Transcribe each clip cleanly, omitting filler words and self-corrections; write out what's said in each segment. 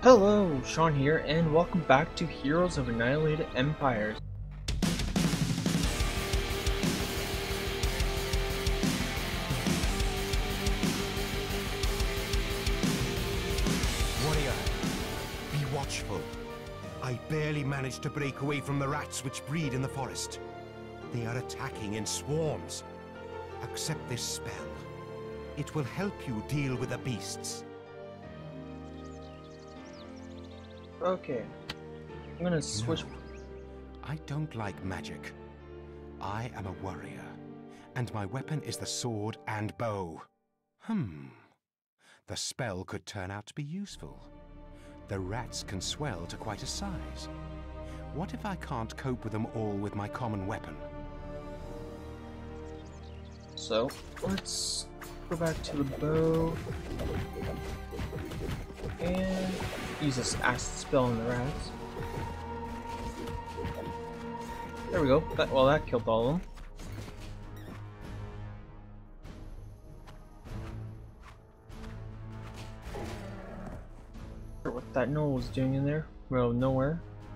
Hello, Shawn here, and welcome back to Heroes of Annihilated Empires. Warrior, be watchful. I barely managed to break away from the rats which breed in the forest. They are attacking in swarms. Accept this spell. It will help you deal with the beasts. Okay, I'm gonna switch. No, I don't like magic. I am a warrior, and my weapon is the sword and bow. The spell could turn out to be useful. The rats can swell to quite a size. What if I can't cope with them all with my common weapon? So, let's go back to the bow and use this acid spell on the rats. There we go. That killed all of them. I wonder what that gnoll was doing in there. Well, nowhere.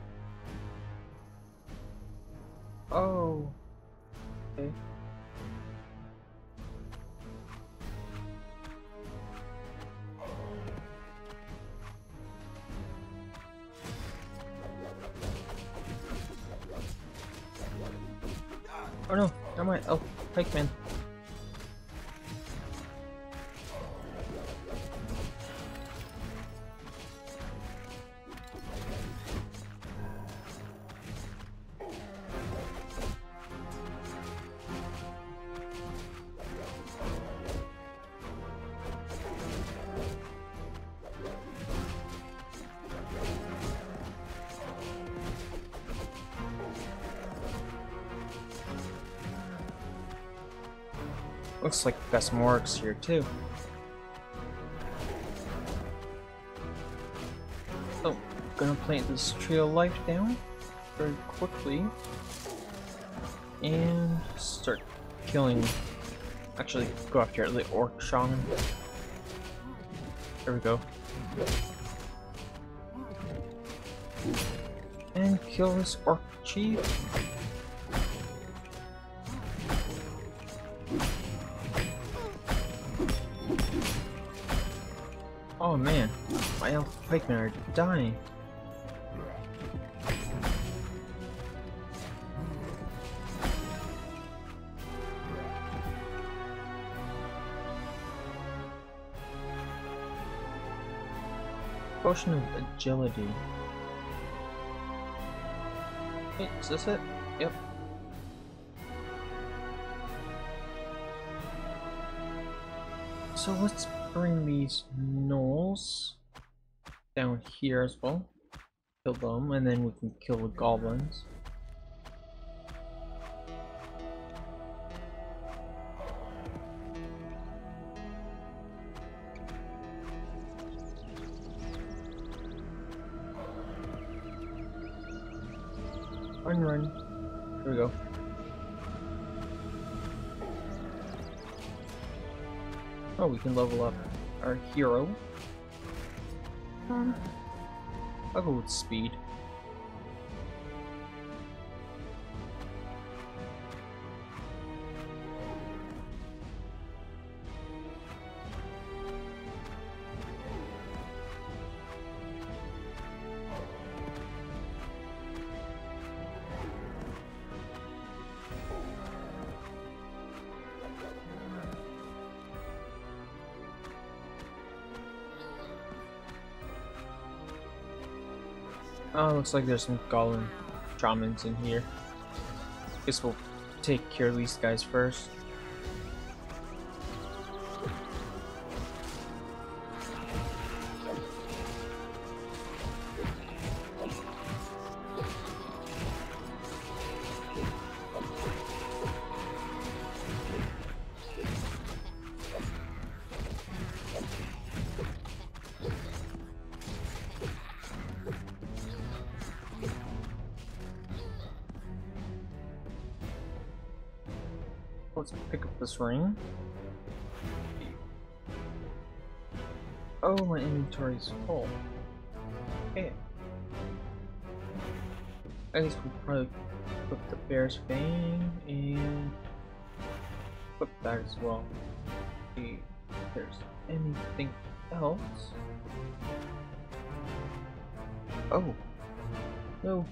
Oh. Okay. Oh no, never mind. Oh, pikeman. Looks like we've got some orcs here too. So, gonna plant this tree of life down very quickly and start killing. Actually, go after the orc shaman. There we go. And kill this orc chief. Oh man, my elf pikemen are dying. Potion of agility. Wait, is this it? Yep. So let's bring these gnolls down here as well. Kill them, and then we can kill the goblins. Run, run. Here we go. Oh, we can level up our hero. I'll go with speed. Oh, looks like there's some golem shamans in here. Guess we'll take care of these guys first. Let's pick up this ring. Oh, my inventory's full. Okay. I guess we'll probably put the Bear's Fang and put that as well. See if there's anything else. Oh. No.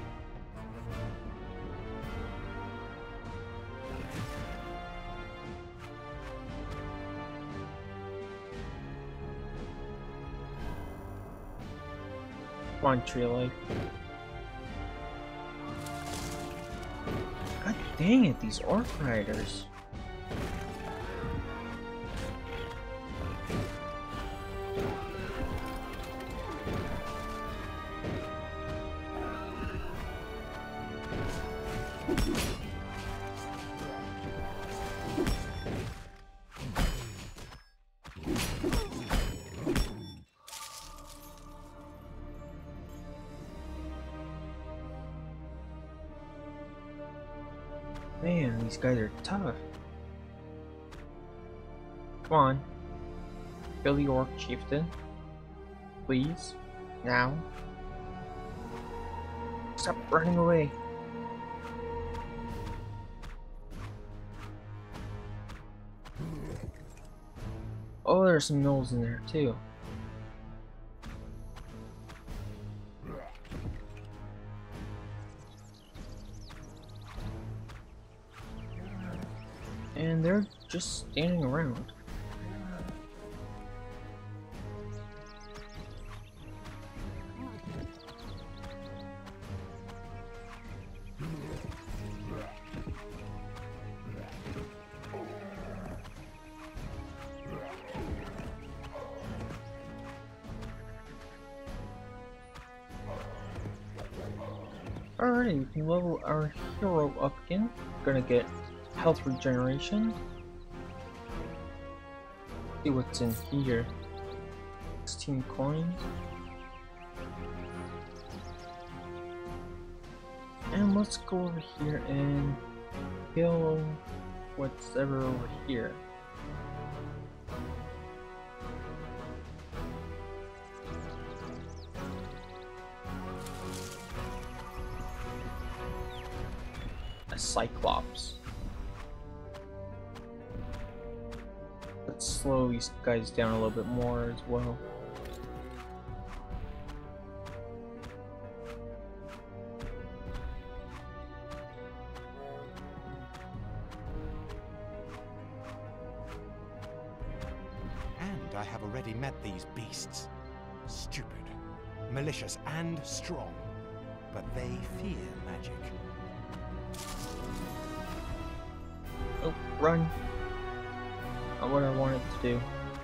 Come on, Tree Life. God dang it, these Orc Riders. Man, these guys are tough. Come on. Kill the Orc Chieftain. Please. Now. Stop running away. Oh, there's some gnolls in there too. And they're just standing around. Alrighty, we can level our hero up again. Gonna get health regeneration. See what's in here. 16 coins. And let's go over here and kill what's ever over here. A Cyclops. Let's slow these guys down a little bit more as well. And I have already met these beasts. Stupid, malicious, and strong. But they fear magic. Oh, run. Not what I wanted to do.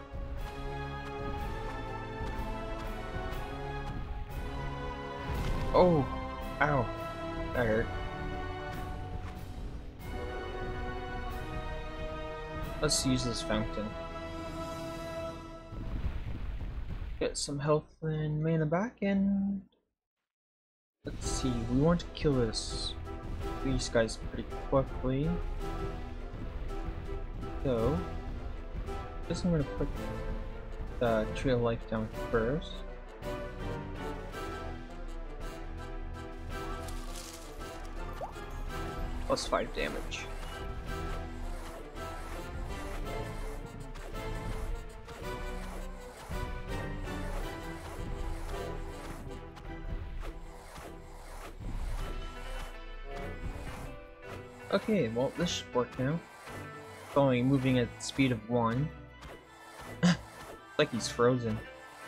Oh, ow, that hurt. Let's use this fountain. Get some health and mana back, and let's see, we want to kill these guys pretty quickly. So, I guess I'm gonna put the Tree of Life down first. Plus 5 damage. Okay, well this should work now. Only moving at the speed of 1. Like he's frozen.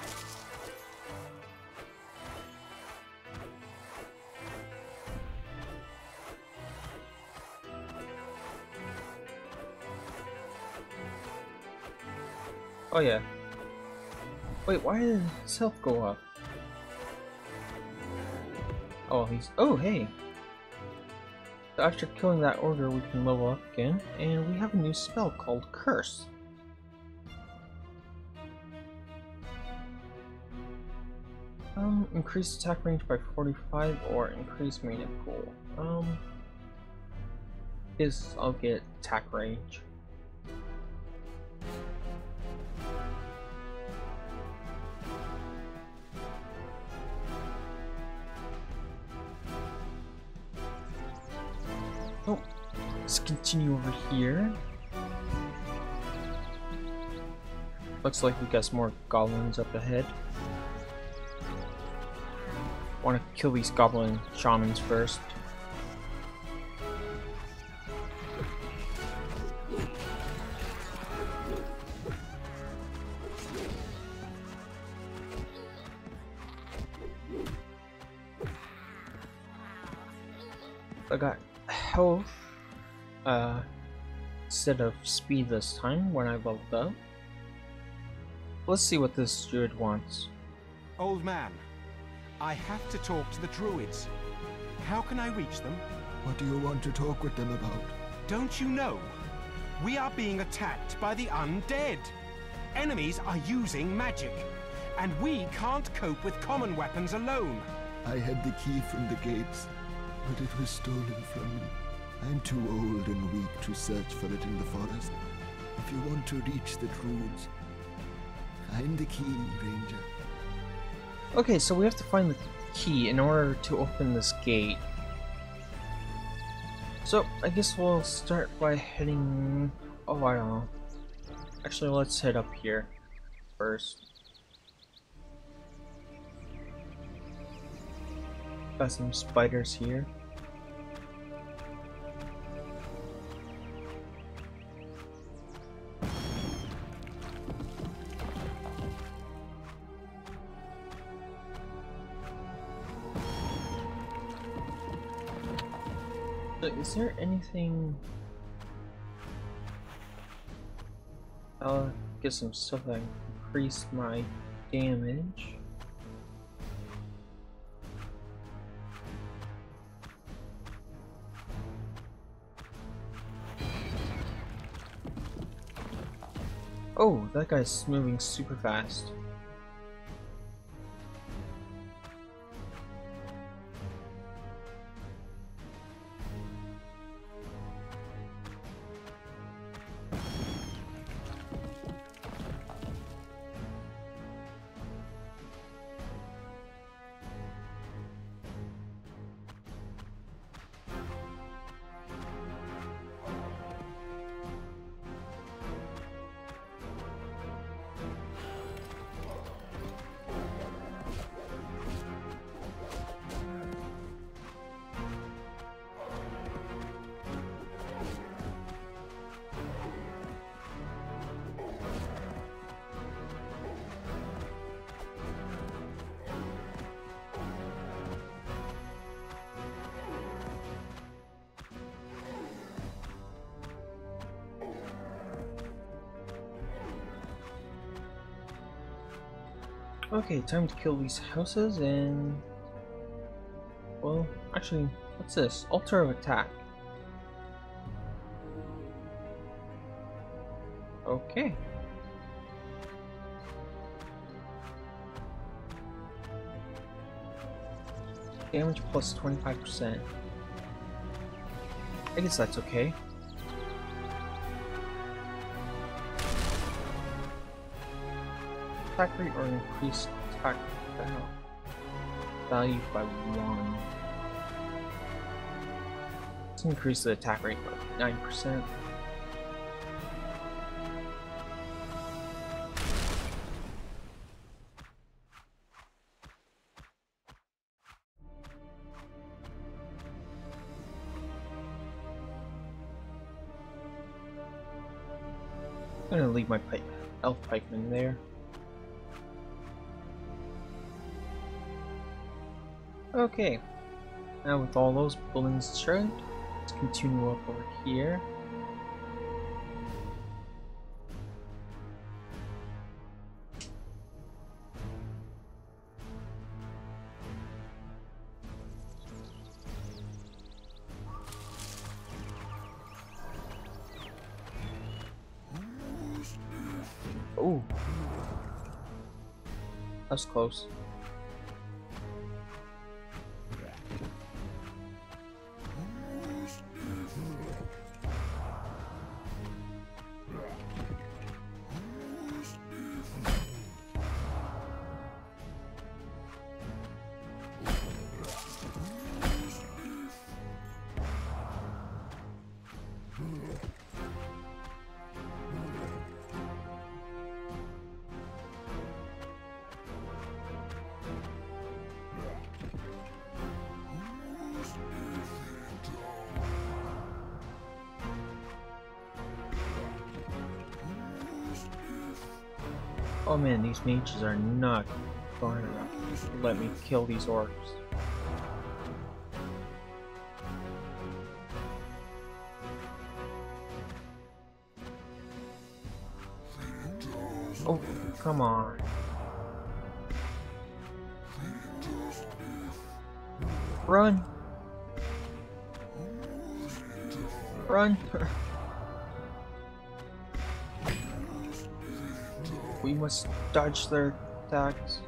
Oh yeah. Wait, why did his health go up? Oh, he's... Oh, hey! So after killing that order, we can level up again, and we have a new spell called Curse. Increase attack range by 45 or increase mana pool. I'll get attack range. Let's continue over here. Looks like we got some more goblins up ahead. Want to kill these goblin shamans first. I got health instead of speed this time when I leveled up. Let's see what this druid wants. Old man, I have to talk to the druids. How can I reach them? What do you want to talk with them about? Don't you know? We are being attacked by the undead. Enemies are using magic, and we can't cope with common weapons alone. I had the key from the gates, but it was stolen from me. I'm too old and weak to search for it in the forest. If you want to reach the druids, find the key, Ranger. Okay, so we have to find the key in order to open this gate. So, I guess we'll start by heading... Oh, I don't know. Actually, let's head up here first. Got some spiders here. Is there anything... I'll get some stuff that increase my damage. Oh, that guy's moving super fast. Okay, time to kill these houses and... Well, actually, what's this? Altar of attack. Okay. Damage plus 25%. I guess that's okay. Attack rate or increase attack value by 1. Let's increase the attack rate by 9%. I'm gonna leave my elf pikeman there. Okay, now with all those buildings destroyed, let's continue up over here. Oh, that's close. Oh man, these mages are not going to let me kill these orcs. Oh, come on. Run! Run! We must dodge their attacks.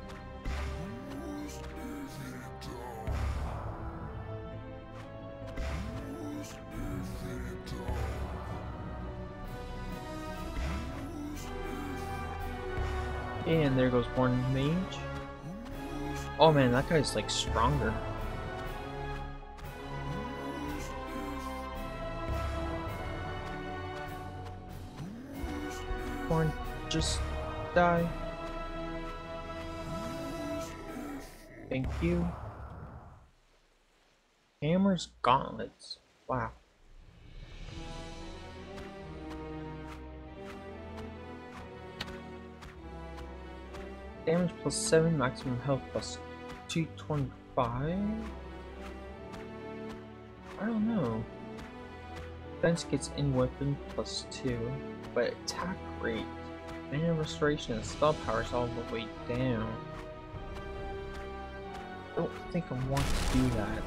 And there goes one mage. Oh man, that guy's like stronger. Come on, just die. Thank you. Hammer's gauntlets. Wow. Damage plus 7, maximum health plus 225. I don't know. Defense gets any weapon plus 2, but attack rate, mana restoration, and spell power is all the way down. I don't think I want to do that.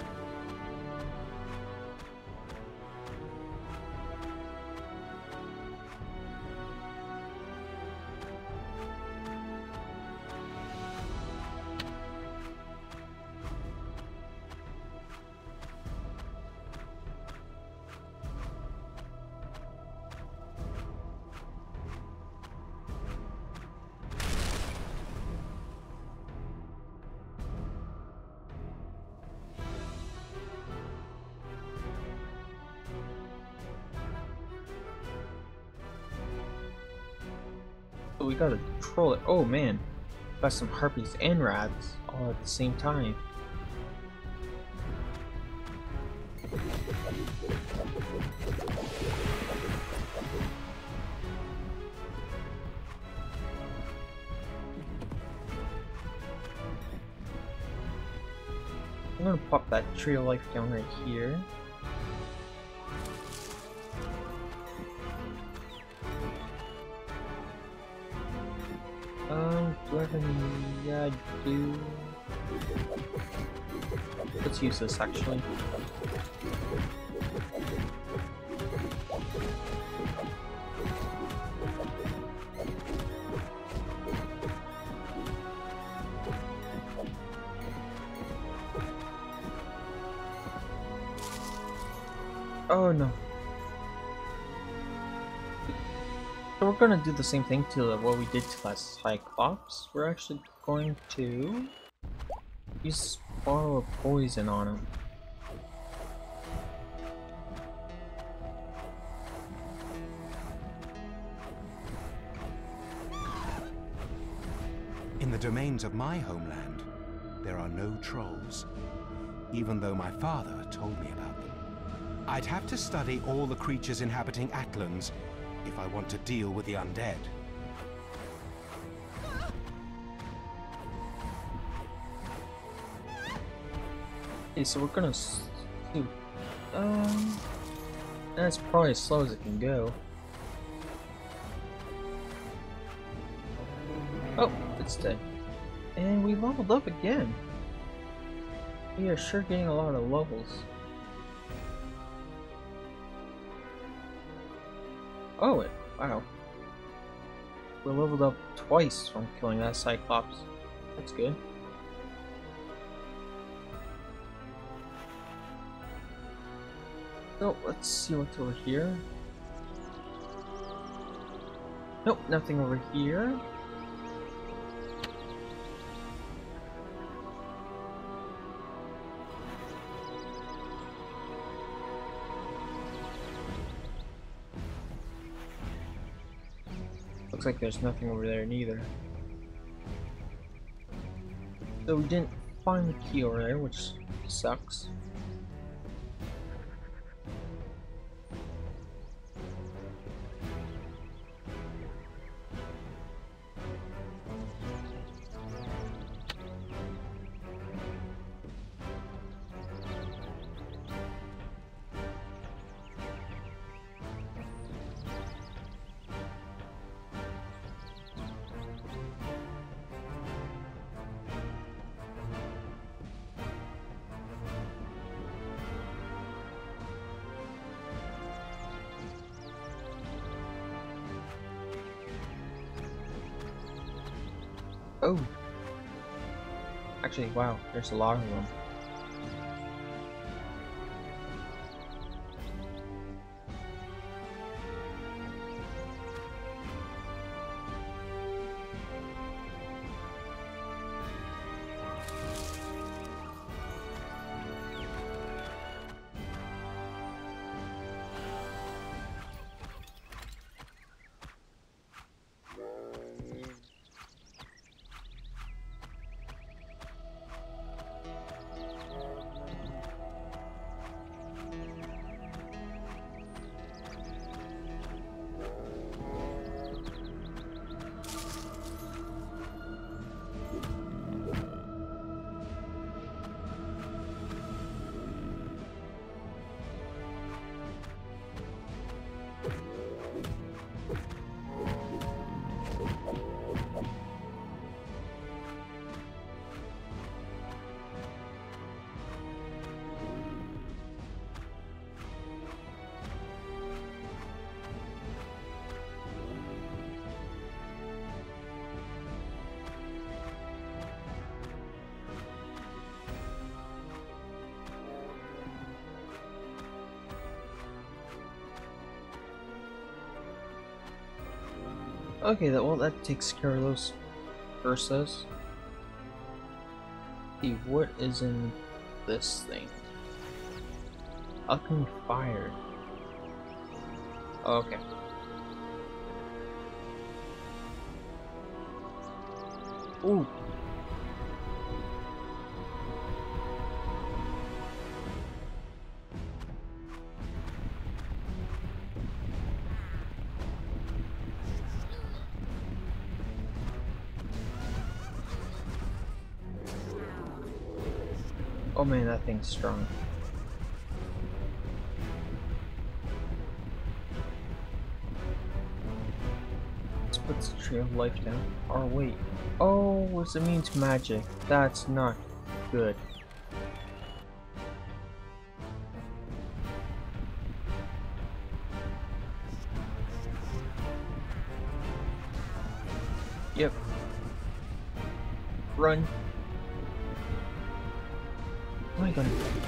So we gotta control it. Oh man, got some harpies and rats all at the same time. I'm gonna pop that tree of life down right here. Do I have any? Yeah, I do. Let's use this actually. Oh no. So we're gonna do the same thing to what we did to that Cyclops. We're actually going to use borrow a poison on him. In the domains of my homeland, there are no trolls, even though my father told me about them. I'd have to study all the creatures inhabiting Atlans if I want to deal with the undead. Okay, so we're gonna do. That's probably as slow as it can go. Oh, it's dead. And we leveled up again. We are sure getting a lot of levels. Oh, wow. We're leveled up twice from killing that Cyclops. That's good. So, let's see what's over here. Nope, nothing over here. Looks like there's nothing over there neither. So we didn't find the key over there, which sucks. Oh! Actually, wow, there's a lot of them. Okay, well that takes care of those Ursas. See, what is in this thing? Alchemy fire. Okay. Ooh. Oh man, that thing's strong. Let's put the tree of life down. Oh wait. Oh, what's it mean to magic? That's not good. Yep. Run. Oh my god.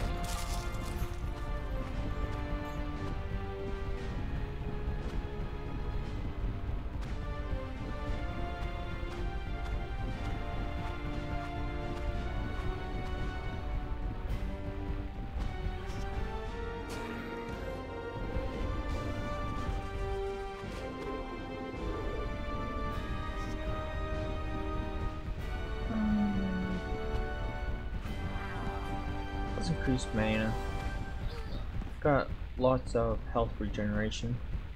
Let's increase mana. Got lots of health regeneration.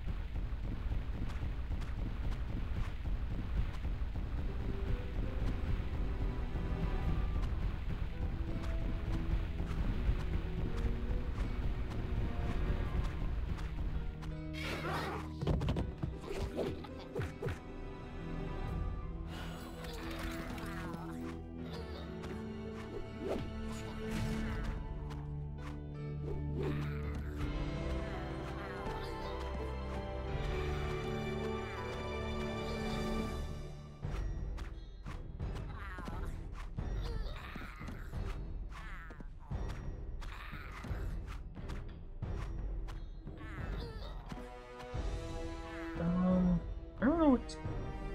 I don't know what to...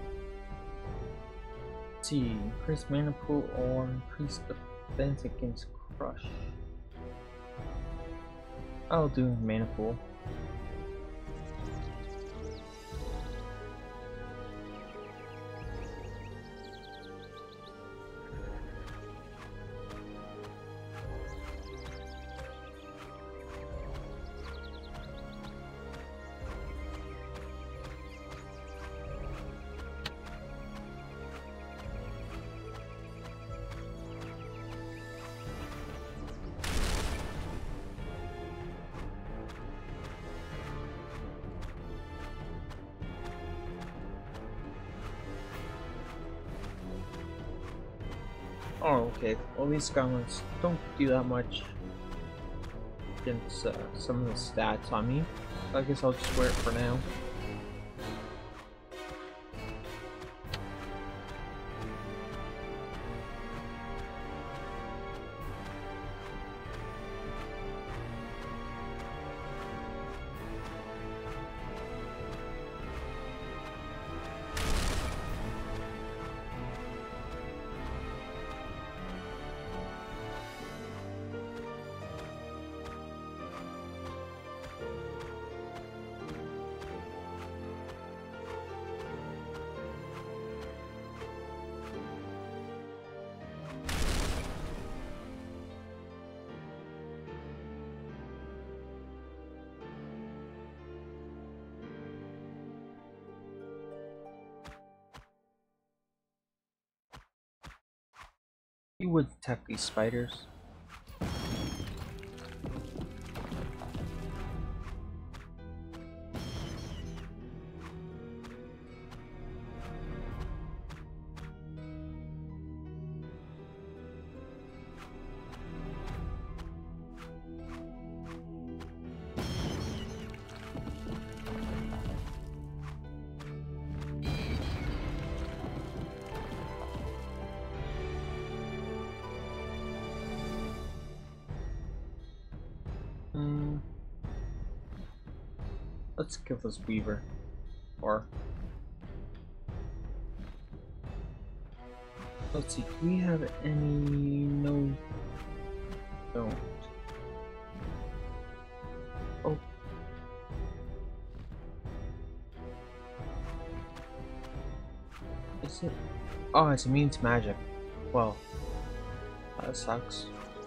Let's see, increase mana pool or increase defense against crush. I'll do mana pool. Oh, okay. Well, these goblins don't do that much against some of the stats on me. So I guess I'll just wear it for now. You would attack these spiders. Let's kill this weaver. Or let's see, do we have any? No, don't. Oh. Is it? Oh, it's immune to magic. Well, that sucks.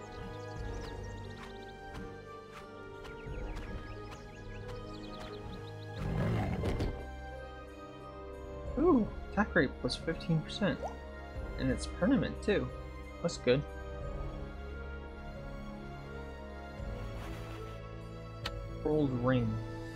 Ooh, attack rate plus 15%. And it's permanent too. That's good. Gold ring.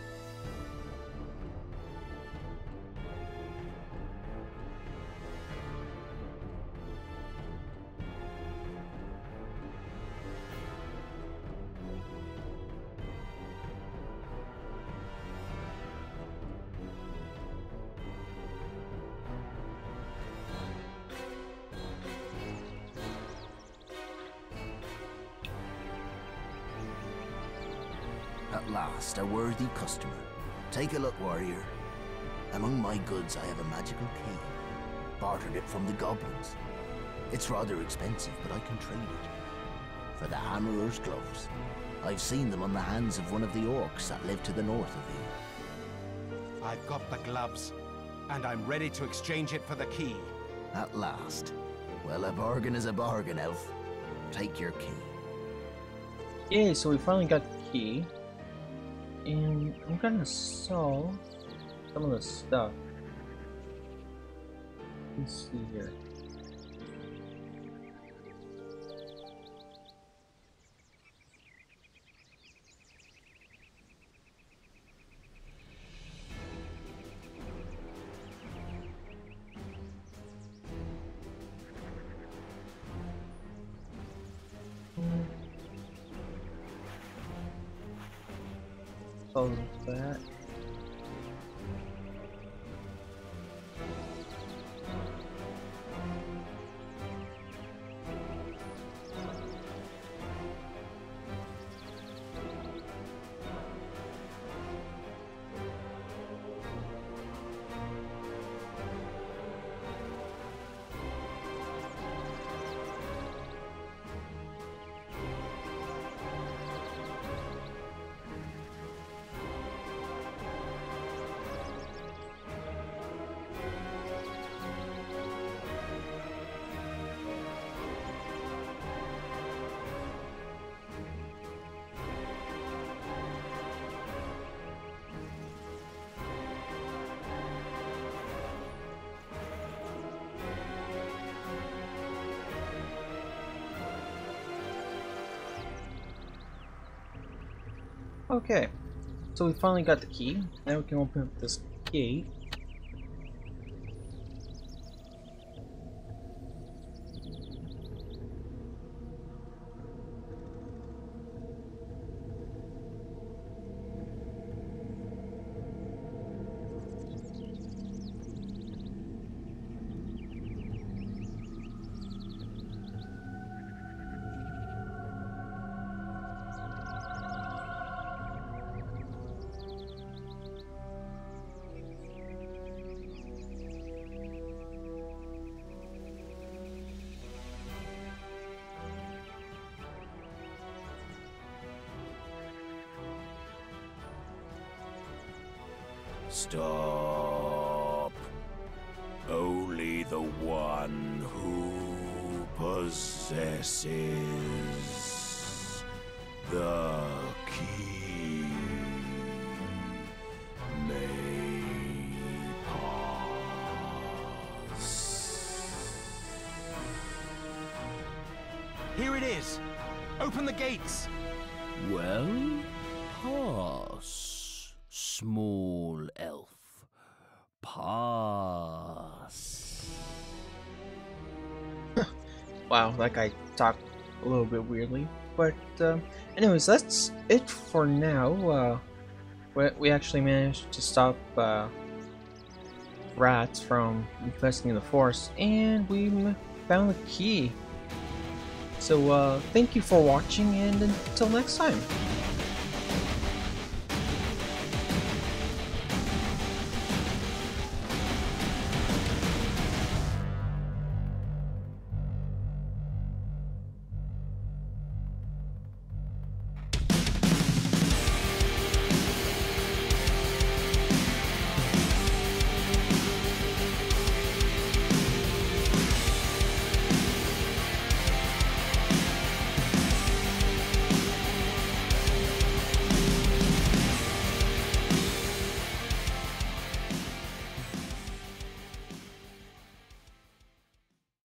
At last, a worthy customer. Take a look, warrior. Among my goods, I have a magical cane. Bartered it from the goblins. It's rather expensive, but I can trade it. For the hammerer's gloves. I've seen them on the hands of one of the orcs that live to the north of here. I've got the gloves, and I'm ready to exchange it for the key. At last. Well, a bargain is a bargain, elf. Take your key. Yay, so we finally got the key. And I'm gonna sell some of the stuff. Let's see here. Close that. Okay, so we finally got the key. Now we can open up this gate. Stop. Only the one who possesses the key may pass. is. Open the gates. Well, pass, small elf. Pass. Wow, that guy talked a little bit weirdly. But, anyways, that's it for now. We actually managed to stop rats from infesting the forest, and we found the key. So, thank you for watching, and until next time.